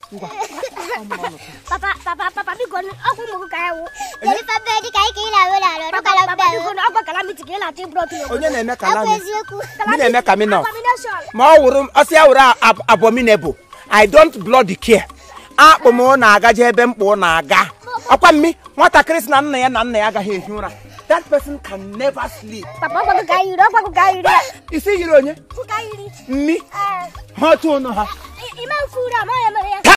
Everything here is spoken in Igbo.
Papa, we go. Aku mo kayo. Dili pa be di kai kila wala lo. Papa, we go. Aku calamity kila ti bro to. Onye na-eme calamity. Me na-eme ka me no. Ma wuru osi awura abominable. I don't bloody care. Akpụ m na-aga je ebe mkpụ na-aga. Akwa mmi nwata Chris na nna ya agaghị ehi ụra. That person can never sleep. Papa, what go you there? Isi yiri onye? Who go you? Mmi. Ha tu no ha. Iman food am I am.